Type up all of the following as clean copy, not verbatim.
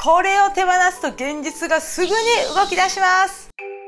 これを手放すと現実がすぐに動き出します。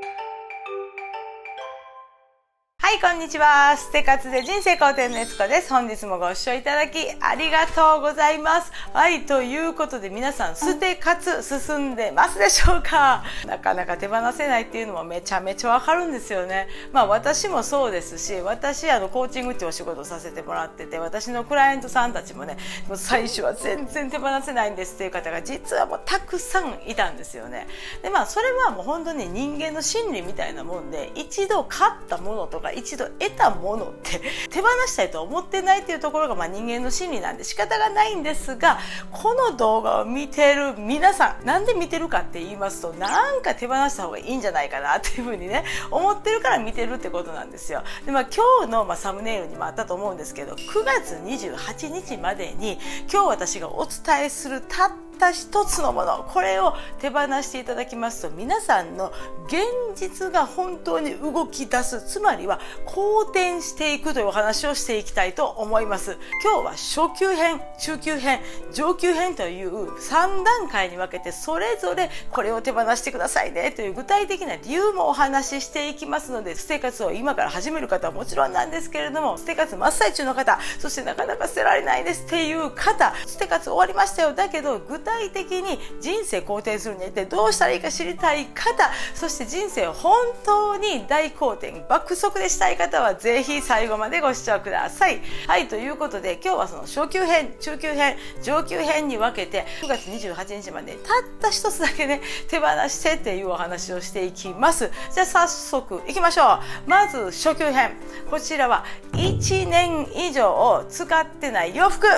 はい、こんにちは。ステ活で人生肯定の悦子です。本日もご視聴いただきありがとうございます。はい、ということで皆さん、ステ活進んでますでしょうか？なかなか手放せないっていうのもめちゃめちゃわかるんですよね。私もそうですし、私コーチングっていうお仕事をさせてもらってて、私のクライアントさんたちもね、もう最初は全然手放せないんですっていう方が実はもうたくさんいたんですよね。で、それはもう本当に人間の心理みたいなもんで、一度買ったものとか一度得たものって手放したいと思ってないっていうところが人間の心理なんで仕方がないんですが、この動画を見てる皆さん、なんで見てるかって言いますと、なんか手放した方がいいんじゃないかなっていうふうにね思ってるから見てるってことなんですよ。で、今日のサムネイルにもあったと思うんですけど、9月28日までに今日私がお伝えするたった一つのもの、これを手放していただきますと、皆さんの現実が本当に動き出す、つまりは好転していくというお話をしていきたいと思います。今日は初級編、中級編、上級編という3段階に分けて、それぞれこれを手放してくださいねという具体的な理由もお話ししていきますので、ステ活を今から始める方はもちろんなんですけれども、ステ活真っ最中の方、そしてなかなか捨てられないですっていう方、ステ活終わりましたよ、だけど具体的に人生好転するには一体どうしたらいいか知りたい方、そして人生を本当に大好転、爆速でしたい方はぜひ最後までご視聴ください。はい、ということで今日はその初級編、中級編、上級編に分けて9月28日までたった一つだけね手放してっていうお話をしていきます。じゃあ早速いきましょう。まず初級編、こちらは1年以上使ってない洋服。はい、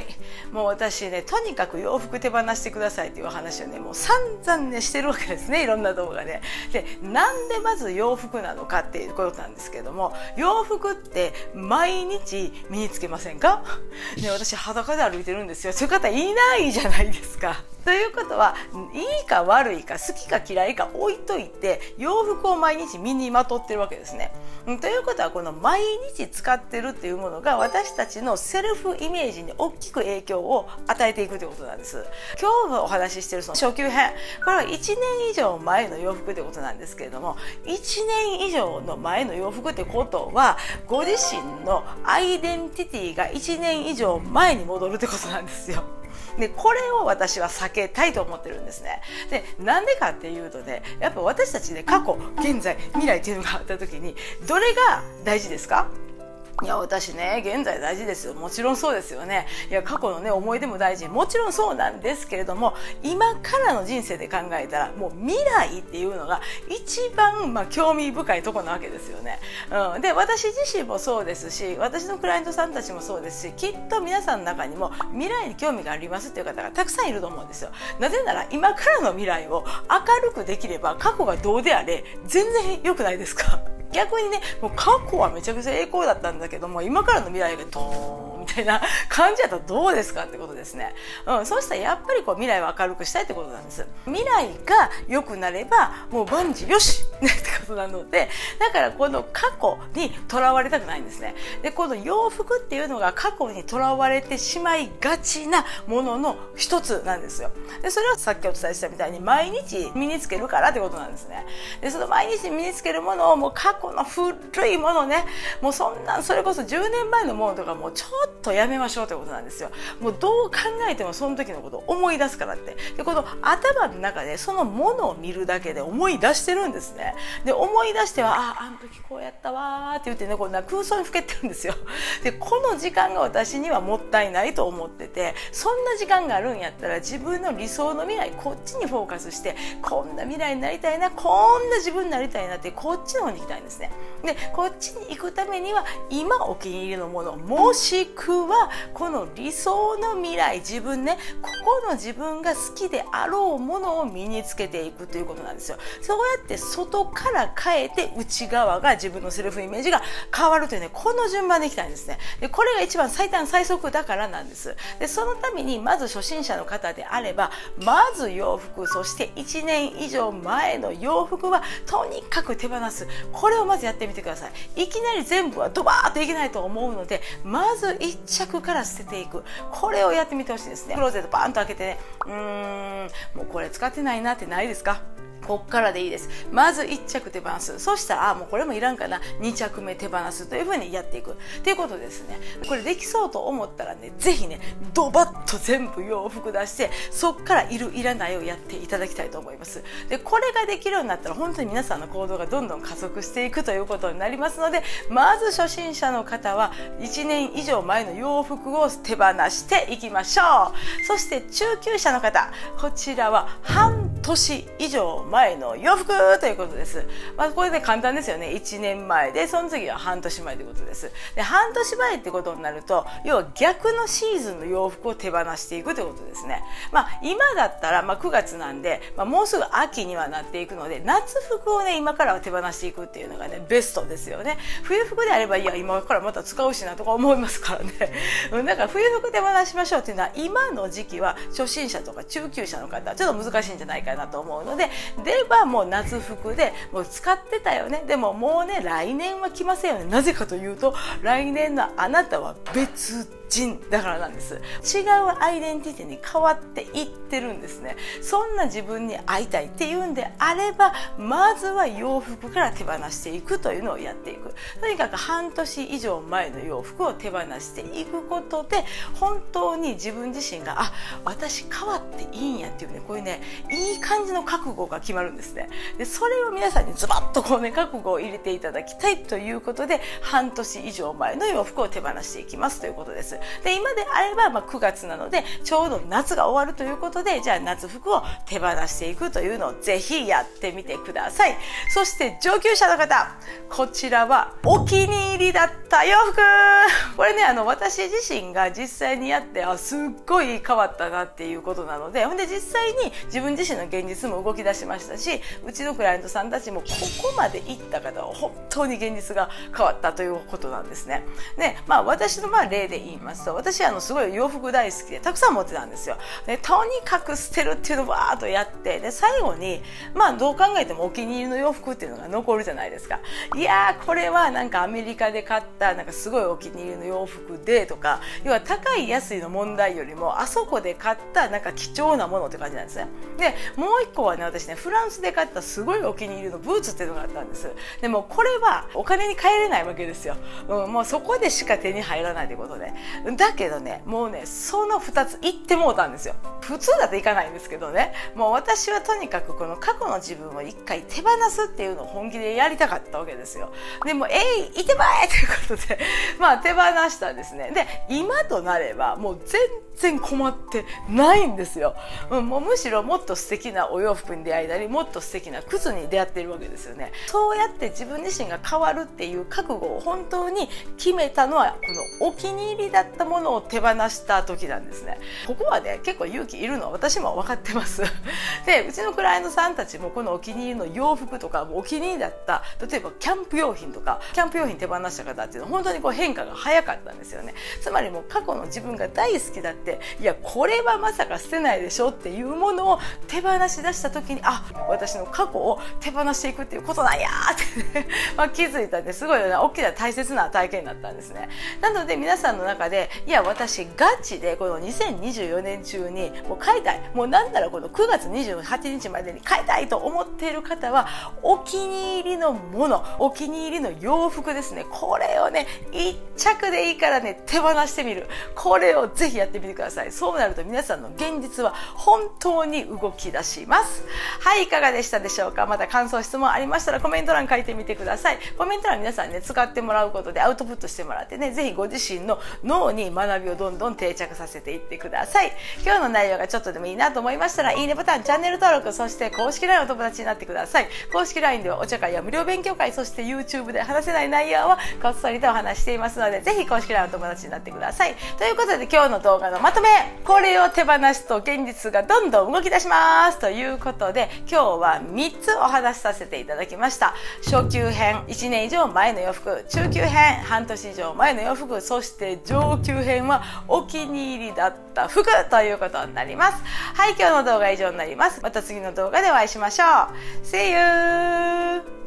もう私ね、とにかく洋服手放してくださいっていう話をねもう散々ねしてるわけですね、いろんな動画で。で、なんでまず洋服なのかっていうことなんですけども、洋服って毎日身につけませんか？ね、私裸で歩いてるんですよ。そういう方いないじゃないですか。ということは、いいか悪いか好きか嫌いか置いといて洋服を毎日身にまとってるわけですね。ということは、この毎日使ってるっていうものが私たちのセルフイメージに大きく影響を与えていくということなんです。今日お話ししているその初級編、これは1年以上前の洋服ということなんですけれども、1年以上の前の洋服ってことはご自身のアイデンティティが1年以上前に戻るってことなんですよ。で、これを私は避けたいと思ってるんですね。で、なんでかっていうとね、やっぱ私たちで過去、現在、未来っていうのがあった時にどれが大事ですか？いや、私ね、現在大事ですよ。もちろんそうですよね。いや、過去のね、思い出も大事。もちろんそうなんですけれども、今からの人生で考えたら、もう未来っていうのが一番、興味深いところなわけですよね。で、私自身もそうですし、私のクライアントさんたちもそうですし、きっと皆さんの中にも未来に興味がありますっていう方がたくさんいると思うんですよ。なぜなら、今からの未来を明るくできれば、過去がどうであれ、全然良くないですか？逆にね、もう過去はめちゃくちゃ栄光だったんだけども、今からの未来がドーンみたいな感じだったらどうですかってことですね。そうしたらやっぱり未来を明るくしたいってことなんです。未来が良くなればもう万事よしってことなので、だからこの過去にとらわれたくないんですね。で、この洋服っていうのが過去にとらわれてしまいがちなものの一つなんですよ。で、それはさっきお伝えしたみたいに毎日身につけるからってことなんですね。で、その毎日身につけるものをもう過去の古いものね、もうそれこそ10年前のものとかもうちょっとやめましょうということなんですよ。もうどう考えてもその時のことを思い出すからって。で、この頭の中でそのものを見るだけで思い出してるんですね。で、思い出しては、あの時こうやったわーって言ってね、こんな空想にふけてるんですよ。で、この時間が私にはもったいないと思ってて、そんな時間があるんやったら自分の理想の未来、こっちにフォーカスして、こんな未来になりたいな、こんな自分になりたいなって、こっちの方に行きたいんですね。で、こっちに行くためには今お気に入りのもの、もしくはこの理想の未来、自分ね、ここの自分が好きであろうものを身につけていくということなんですよ。そうやって外外から変えて内側が自分のセルフイメージが変わるというね、この順番でいきたいんですね。でこれが一番最短最速だからなんです。でそのためにまず初心者の方であれば、まず洋服、そして1年以上前の洋服はとにかく手放す。これをまずやってみてください。いきなり全部はドバーッといけないと思うので、まず1着から捨てていく、これをやってみてほしいですね。クローゼットバーンと開けてね、もうこれ使ってないなってないですか？こっからでいいです。まず1着手放す。そしたらもうこれもいらんかな、2着目手放すというふうにやっていくっていうことですね。これできそうと思ったらね、ぜひねドバッと全部洋服出して、そっからいるいらないをやっていただきたいと思います。でこれができるようになったら本当に皆さんの行動がどんどん加速していくということになりますので、まず初心者の方は1年以上前の洋服を手放していきましょう。そして中級者の方、こちらは半年以上前の洋服ということです。これで簡単ですよね。1年前で、その次は半年前ということです。で半年前ってことになると、要は逆のシーズンの洋服を手放していくということですね。今だったら9月なんで、もうすぐ秋にはなっていくので、夏服をね今からは手放していくっていうのがねベストですよね。冬服であれば、いや今からまた使うしなとか思いますからね。だから冬服手放しましょうっていうのは、今の時期は初心者とか中級者の方はちょっと難しいんじゃないかなと思うので、ではもう夏服でもう使ってたよね、でももうね来年は来ませんよね。なぜかというと、来年のあなたは別人だからなんです。違うアイデンティティに変わっていってるんですね。そんな自分に会いたいっていうんであれば、まずは洋服から手放していくというのをやっていく。とにかく半年以上前の洋服を手放していくことで、本当に自分自身が私変わっていいんやっていうね、こういうねいい感じの覚悟が決まるんですね。でそれを皆さんにズバッとこうね覚悟を入れていただきたいということで、半年以上前の洋服を手放していきますということです。で今であれば、9月なのでちょうど夏が終わるということで、じゃあ夏服を手放していくというのをぜひやってみてください。そして上級者の方、こちらはお気に入りだった洋服、これね私自身が実際にやってすっごい変わったなっていうことなので、ほんで実際に自分自身の現実も動き出しましたし、うちのクライアントさんたちもここまでいった方は本当に現実が変わったということなんですね。で私の例で言いますと、私すごい洋服大好きでたくさん持ってたんですよ。でとにかく捨てるっていうのをわーっとやって、で最後にどう考えてもお気に入りの洋服っていうのが残るじゃないですか。いやーこれはなんかアメリカで買ったなんかすごいお気に入りの洋服でとか、要は高い安いの問題よりもあそこで買ったなんか貴重なものって感じなんですね。でもう一個はね、私ねフランスで買ったすごいお気に入りのブーツっていうのがあったんです。でもこれはお金に換えれないわけですよ。もうそこでしか手に入らないということで、だけどねもうねその2つ行ってもうたんですよ。普通だといかないんですけどね、もう私はとにかくこの過去の自分を一回手放すっていうのを本気でやりたかったわけですよ。でもいてまえということで手放したんですね。で今となればもう全然困ってないんですよ。もうむしろもっと素敵なお洋服に出会えたり、もっと素敵な靴に出会っているわけですよね。そうやって自分自身が変わるっていう覚悟を本当に決めたのは、このお気に入りだったものを手放した時なんですね。ここはね結構勇気いるのは私も分かってますでうちのクライアントさんたちもこのお気に入りの洋服とか、お気に入りだった例えばキャンプ用品とか、キャンプ用品手放した方っていうのは本当にこう変化が早かったんですよね。つまりもう過去の自分が大好きだって、いやこれはまさか捨てないでしょっていうものを手放し出した時に、私の過去を手放していくっていうことなんやってね気づいたんで、すごい大きな大切な体験になったんですね。なので皆さんの中で、いや私ガチでこの2024年中にもう買いたい、もうなんならこの9月28日までに買いたいと思っている方は、お気に入りのもの、お気に入りの洋服ですね、これをね一着でいいからね手放してみる、これをぜひやってみてください。そうなると皆さんの現実は本当に動き出します。はい、いかがでしたでしょうか。また感想質問ありましたらコメント欄書いてみてください。コメント欄皆さんね使ってもらうことでアウトプットしてもらってね、ぜひご自身の脳うに学びをどんどん定着させていってください。今日の内容がちょっとでもいいなと思いましたら、いいねボタン、チャンネル登録、そして公式 LINE お友達になってください。公式 LINE ではお茶会や無料勉強会、そして YouTube で話せない内容はこっそりとお話していますので、ぜひ公式 LINE お友達になってください。ということで今日の動画のまとめ、これを手放すと現実がどんどん動き出しますということで、今日は3つお話しさせていただきました。初級編、1年以上前の洋服、中級編、半年以上前の洋服、そして上級編はお気に入りだった服ということになります。はい、今日の動画は以上になります。また次の動画でお会いしましょう。See you!